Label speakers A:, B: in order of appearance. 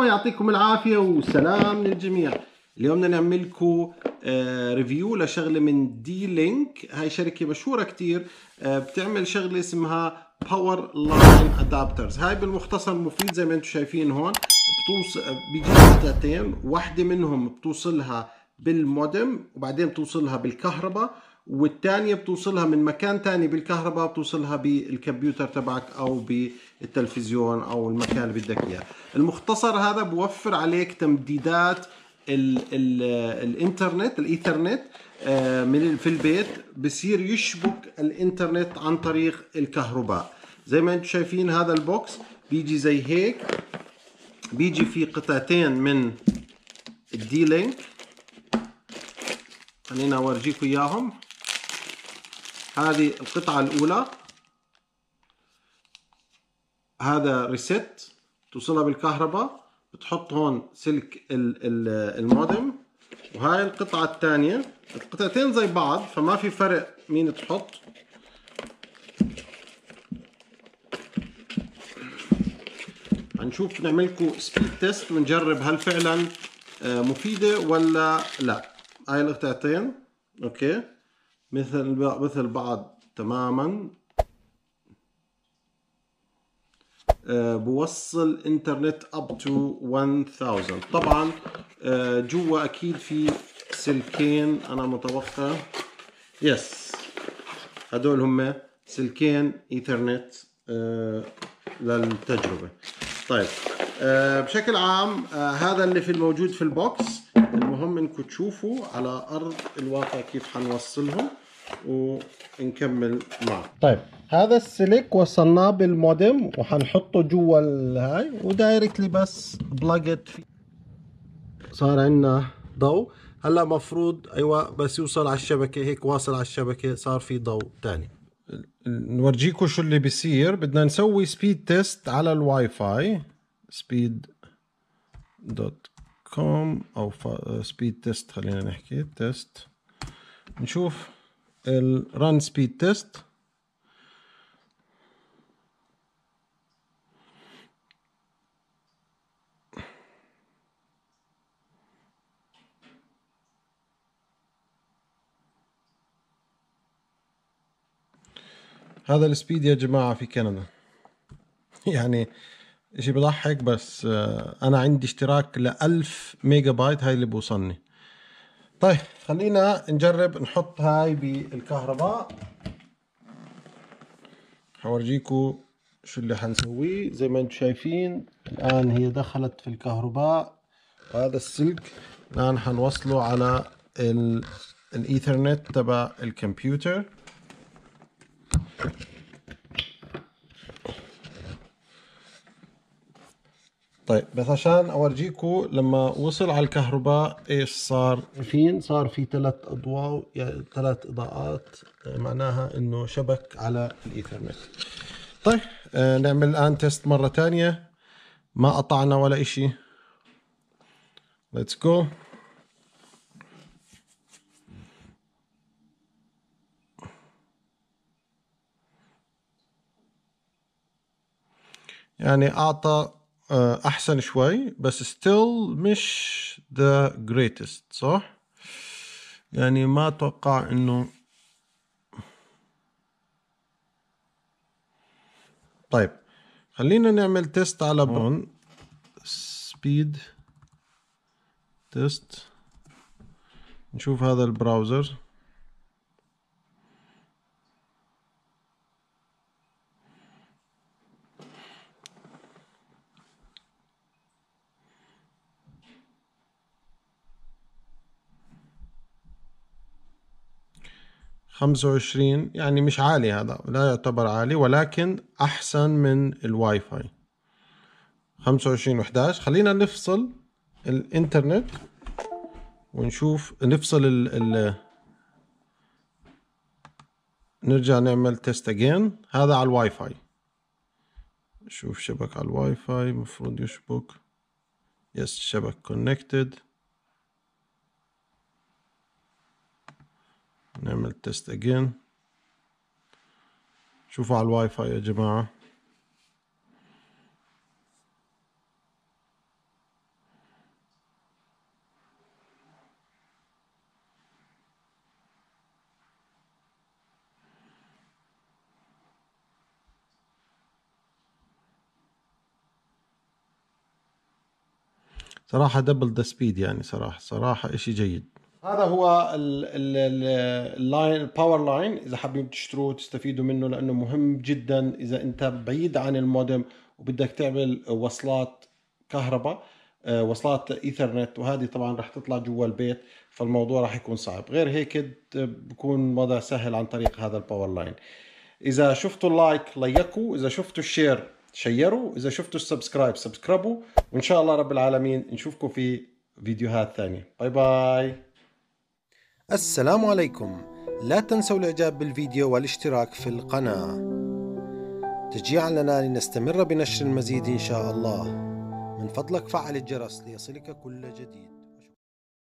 A: مرحبا، يعطيكم العافية وسلام للجميع. اليوم بدنا نعمل لكم ريفيو لشغلة من دي لينك. هاي شركة مشهورة كتير، بتعمل شغلة اسمها باور لاين ادابترز. هاي بالمختصر مفيد زي ما انتم شايفين هون. بيجي قطعتين، واحدة منهم بتوصلها بالمودم وبعدين بتوصلها بالكهرباء، والثانية بتوصلها من مكان تاني بالكهرباء، بتوصلها بالكمبيوتر تبعك او بالتلفزيون او المكان اللي بدك اياه. المختصر هذا بوفر عليك تمديدات الانترنت الايثرنت من في البيت، بصير يشبك الانترنت عن طريق الكهرباء. زي ما انتم شايفين هذا البوكس بيجي زي هيك، بيجي فيه قطعتين من الدي لينك. خلينا اورجيكم اياهم. هذه القطعة الأولى، هذا ريست توصلها بالكهرباء، بتحط هون سلك المودم. وهاي القطعة الثانية، القطعتين زي بعض فما في فرق مين تحط. هنشوف نعمل لكم سبيد تيست ونجرب هل فعلا مفيدة ولا لا. هاي القطعتين اوكي مثل بعض تماما. بوصل انترنت up to 1000. طبعا جوا اكيد في سلكين، انا متوقع يس هدول هم سلكين ايثرنت للتجربة. طيب بشكل عام هذا اللي في الموجود في البوكس. المهم انكم تشوفوا على ارض الواقع كيف حنوصلهم ونكمل معه. طيب هذا السلك وصلناه بالمودم وحنحطه جوا الهاي ودايركتلي بس بلاجت فيه. صار عندنا ضوء. هلا مفروض ايوه بس يوصل على الشبكة هيك، واصل على الشبكة صار في ضوء تاني. نورجيكم شو اللي بيصير. بدنا نسوي سبيد تيست على الواي فاي speed.com او سبيد تيست. خلينا نحكي تيست، نشوف الرن سبيد تيست. هذا السبيد يا جماعة في كندا يعني اشي بضحك، بس انا عندي اشتراك ل1000 ميجا بايت، هاي اللي بوصلني. طيب خلينا نجرب نحط هاي بالكهرباء. حورجيكم شو اللي حنسويه. زي ما انتم شايفين الان هي دخلت في الكهرباء، وهذا السلك الان حنوصله على الايثرنت تبع الكمبيوتر. طيب بس عشان اورجيكم لما وصل على الكهرباء ايش صار. صار في 3 اضواء، يعني 3 اضاءات، معناها انه شبك على الايثرنت. طيب نعمل الان تيست مرة تانية. ما قطعنا ولا اشي. ليتس جو. يعني اعطى احسن شوي، بس still مش the greatest، صح؟ يعني ما اتوقع انه. طيب خلينا نعمل تيست على هون سبيد تيست. نشوف هذا البراوزر. خمسة وعشرين، يعني مش عالي، هذا لا يعتبر عالي ولكن أحسن من الواي فاي. 25 و11. خلينا نفصل الإنترنت ونشوف، نفصل نرجع نعمل تيست أجين. هذا على الواي فاي. شوف شبك على الواي فاي، مفروض يشبك. يس شبك كونكتد. نعمل تيست أجين. شوفوا على الواي فاي يا جماعة. صراحة دبل ذا سبيد يعني، صراحة اشي جيد. هذا هو اللاين، الباور لاين، اذا حابين تشتروه تستفيدوا منه لانه مهم جدا اذا انت بعيد عن المودم وبدك تعمل وصلات كهرباء، وصلات ايثرنت، وهذه طبعا راح تطلع جوا البيت، فالموضوع راح يكون صعب. غير هيك بكون الوضع سهل عن طريق هذا الباور لاين. اذا شفتوا اللايك لايكوا، اذا شفتوا الشير شيروا، اذا شفتوا السبسكرايب سبسكرايبوا، وان شاء الله رب العالمين نشوفكم في فيديوهات ثانية. باي باي. السلام عليكم. لا تنسوا الاعجاب بالفيديو والاشتراك في القناة تشجيعا لنا لنستمر بنشر المزيد ان شاء الله. من فضلك فعل الجرس ليصلك كل جديد.